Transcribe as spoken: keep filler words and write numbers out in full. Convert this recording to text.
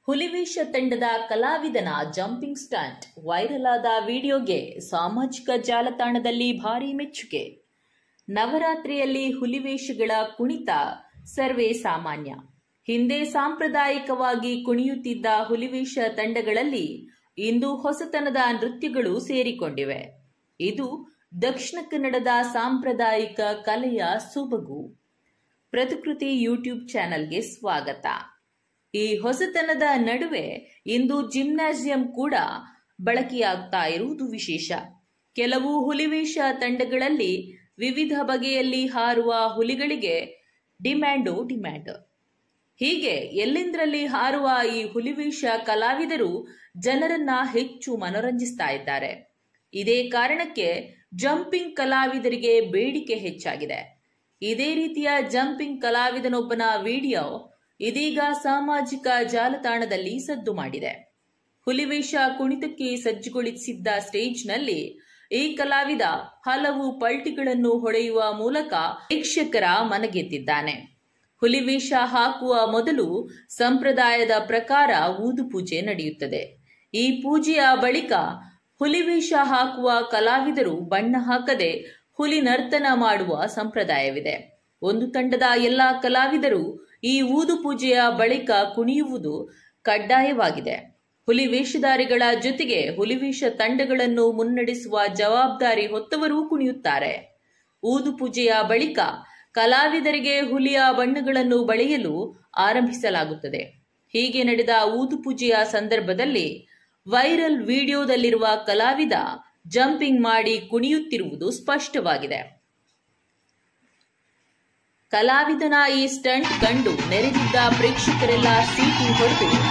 ಹುಲಿವೇಷ ತಂಡದ ಕಲಾವಿದನ jumping stunt viral ಆದ ವಿಡಿಯೋಗೆ ಸಾಮಾಜಿಕ ಜಾಲತಾಣದಲ್ಲಿ ಭಾರೀ ಮೆಚ್ಚುಗೆ. ನವರಾತ್ರಿಯಲ್ಲಿ ಹುಲಿವೇಷಗಳ ಕುಣಿತ ಸರ್ವೇ ಸಾಮಾನ್ಯ. ಹಿಂದೆ ಸಾಂಪ್ರದಾಯಿಕವಾಗಿ ಕುಣಿಯುತ್ತಿದ್ದ ಹುಲಿವೇಷ ತಂಡಗಳಲ್ಲಿ ಇಂದು ಹೊಸತನದ ನೃತ್ಯಗಳು ಸೇರಿಕೊಂಡಿವೆ. ಇದು ದಕ್ಷಿಣ ಕನ್ನಡದ ಸಾಂಪ್ರದಾಯಿಕ ಕಲೆಯ ಸೊಬಗು. ಪ್ರತಿಕೃತಿ ಯೂಟ್ಯೂಬ್ ಚಾನೆಲ್ಗೆ ಸ್ವಾಗತ. ಈ ಹೊಸತನದ ನಡುವೆ ಇಂದು ಜಿಮ್ನಾಸಿಯಂ ಕೂಡ ಬಳಕೆಯಾಗ್ತಾ ಇರುವುದು ವಿಶೇಷ. ಕೆಲವು ಹುಲಿವೇಷ ತಂಡಗಳಲ್ಲಿ ವಿವಿಧ ಬಗೆಯಲ್ಲಿ ಹಾರುವ ಹುಲಿಗಳಿಗೆ ಡಿಮ್ಯಾಂಡೋ ಡಿಮ್ಯಾಂಡ್. ಹೀಗೆ ಎಲ್ಲೆಂದರಲ್ಲಿ ಹಾರುವ ಈ ಹುಲಿವೇಷ ಕಲಾವಿದರು ಜನರನ್ನ ಹೆಚ್ಚು ಮನೋರಂಜಿಸ್ತಾ ಇದ್ದಾರೆ. ಇದೇ ಕಾರಣಕ್ಕೆ ಜಂಪಿಂಗ್ ಕಲಾವಿದರಿಗೆ ಬೇಡಿಕೆ ಹೆಚ್ಚಾಗಿದೆ. ಇದೇ ರೀತಿಯ ಜಂಪಿಂಗ್ ಕಲಾವಿದನೊಬ್ಬನ ವಿಡಿಯೋ ಇದೀಗ ಸಾಮಾಜಿಕ ಜಾಲತಾಣದಲ್ಲಿ ಸದ್ದು ಮಾಡಿದೆ. ಹುಲಿವೇಷ ಕುಣಿತಕ್ಕೆ ಸಜ್ಜುಗೊಳಿಸಿದ್ದ ಸ್ಟೇಜ್ನಲ್ಲಿ ಈ ಕಲಾವಿದ ಹಲವು ಪಲ್ಟಿಗಳನ್ನು ಹೊಡೆಯುವ ಮೂಲಕ ಪ್ರೇಕ್ಷಕರ ಮನಗೆದ್ದಿದ್ದಾನೆ. ಹುಲಿವೇಷ ಹಾಕುವ ಮೊದಲು ಸಂಪ್ರದಾಯದ ಪ್ರಕಾರ ಊದು ಪೂಜೆ ನಡೆಯುತ್ತದೆ. ಈ ಪೂಜೆಯ ಬಳಿಕ ಹುಲಿವೇಷ ಹಾಕುವ ಕಲಾವಿದರು ಬಣ್ಣ ಹಾಕದೆ ಹುಲಿ ನರ್ತನ ಮಾಡುವ ಸಂಪ್ರದಾಯವಿದೆ. ಒಂದು ತಂಡದ ಎಲ್ಲಾ ಕಲಾವಿದರು ಈ ಊದು ಪೂಜೆಯ ಬಳಿಕ ಕುಣಿಯುವುದು ಕಡ್ಡಾಯವಾಗಿದೆ. ಹುಲಿ ವೇಷಧಾರಿಗಳ ಜೊತೆಗೆ ಹುಲಿವೇಷ ತಂಡಗಳನ್ನು ಮುನ್ನಡೆಸುವ ಜವಾಬ್ದಾರಿ ಹೊತ್ತವರೂ ಕುಣಿಯುತ್ತಾರೆ. ಊದು ಪೂಜೆಯ ಬಳಿಕ ಕಲಾವಿದರಿಗೆ ಹುಲಿಯ ಬಣ್ಣಗಳನ್ನು ಬಳಿಯಲು ಆರಂಭಿಸಲಾಗುತ್ತದೆ. ಹೀಗೆ ನಡೆದ ಊದು ಪೂಜೆಯ ಸಂದರ್ಭದಲ್ಲಿ ವೈರಲ್ ವಿಡಿಯೋದಲ್ಲಿರುವ ಕಲಾವಿದ ಜಂಪಿಂಗ್ ಮಾಡಿ ಕುಣಿಯುತ್ತಿರುವುದು ಸ್ಪಷ್ಟವಾಗಿದೆ. ಕಲಾವಿದನ ಈ ಸ್ಟಂಟ್ ಕಂಡು ನೆರೆದಿದ್ದ ಪ್ರೇಕ್ಷಕರೆಲ್ಲ ಸೀಟಿ ಹೊಡೆದು